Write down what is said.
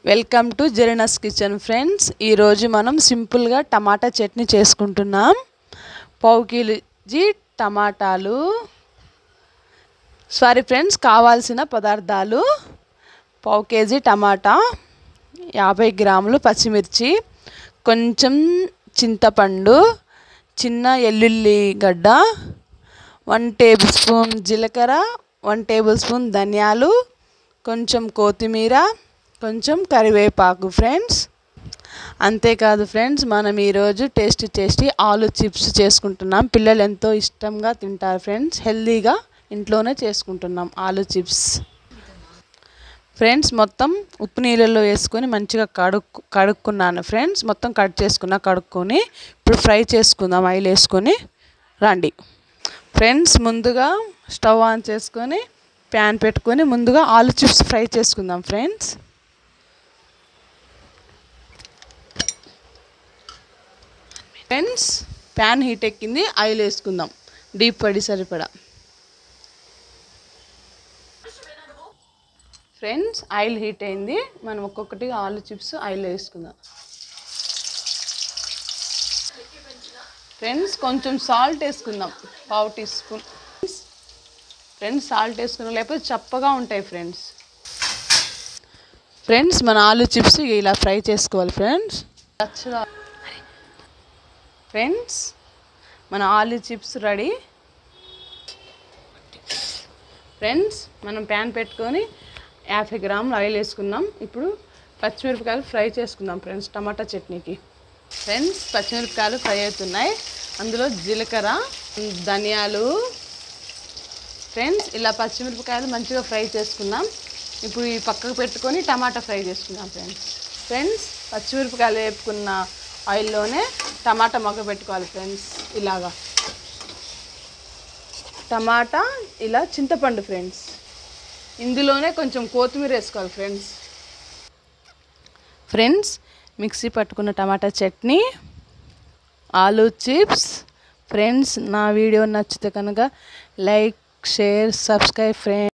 Welcome to Zarina's kitchen friends. ఈరోజు మనం సింపుల్గా టమాటా చట్నీ చేసుకుంటున్నాం. పావు కేజీ టమాటాలు, సారీ ఫ్రెండ్స్, కావాల్సిన పదార్థాలు: పావు కేజీ టమాటా, 50 గ్రాములు పచ్చిమిర్చి, కొంచెం చింతపండు, చిన్న ఎల్లుల్లి గడ్డ, 1 టేబుల్ స్పూన్ జీలకర్ర, 1 టేబుల్ స్పూన్ ధనియాలు, కొంచెం కొత్తిమీర, కొంచెం కరివేపాకు ఫ్రెండ్స్. అంతేకాదు ఫ్రెండ్స్, మనం ఈరోజు టేస్టీ ఆలు చిప్స్ చేసుకుంటున్నాం. పిల్లలు ఎంతో ఇష్టంగా తింటారు ఫ్రెండ్స్. హెల్తీగా ఇంట్లోనే చేసుకుంటున్నాం ఆలు చిప్స్ ఫ్రెండ్స్. మొత్తం ఉప్పు నీళ్ళల్లో వేసుకొని మంచిగా కడుక్కున్నాను ఫ్రెండ్స్. మొత్తం కడుక్కొని ఇప్పుడు ఫ్రై చేసుకుందాం. ఆయిల్ వేసుకొని రండి ఫ్రెండ్స్. ముందుగా స్టవ్ ఆన్ చేసుకొని ప్యాన్ పెట్టుకొని ముందుగా ఆలు చిప్స్ ఫ్రై చేసుకుందాం ఫ్రెండ్స్. ప్యాన్ హీట్ ఎక్కింది, ఆయిల్ వేసుకుందాం డీప్ పడి సరిపడా. ఫ్రెండ్స్, ఆయిల్ హీట్ అయింది. మనం ఒక్కొక్కటిగా ఆలు చిప్స్ ఆయిల్ వేసుకుందాం ఫ్రెండ్స్. కొంచెం సాల్ట్ వేసుకుందాం, పావు టీ స్పూన్ ఫ్రెండ్స్. సాల్ట్ వేసుకున్నాం, లేకపోతే చప్పగా ఉంటాయి ఫ్రెండ్స్. మన ఆలు చిప్స్ ఇలా ఫ్రై చేసుకోవాలి ఫ్రెండ్స్. మన ఆలు చిప్స్ రెడీ ఫ్రెండ్స్. మనం ప్యాన్ పెట్టుకొని 50 గ్రాములు ఆయిల్ వేసుకుందాం. ఇప్పుడు పచ్చిమిరపకాయలు ఫ్రై చేసుకుందాం ఫ్రెండ్స్ టమాటా చట్నీకి. ఫ్రెండ్స్, పచ్చిమిరపకాయలు ఫ్రై అవుతున్నాయి. అందులో జీలకర్ర, ధనియాలు ఫ్రెండ్స్. ఇలా పచ్చిమిరపకాయలు మంచిగా ఫ్రై చేసుకుందాం. ఇప్పుడు ఈ పక్కకు పెట్టుకొని టమాటా ఫ్రై చేసుకుందాం ఫ్రెండ్స్. పచ్చిమిరపకాయలు వేపుకున్న ఆయిల్లోనే టమాటా మగ్గ పెట్టుకోవాలి ఫ్రెండ్స్. ఇలాగా టమాటా, ఇలా చింతపండు ఫ్రెండ్స్. ఇందులోనే కొంచెం కొత్తిమీర వేసుకోవాలి ఫ్రెండ్స్. మిక్సీ పట్టుకున్న టమాటా చట్నీ, ఆలు చిప్స్ ఫ్రెండ్స్. నా వీడియో నచ్చితే కనుక లైక్, షేర్, సబ్స్క్రైబ్ ఫ్రెండ్స్.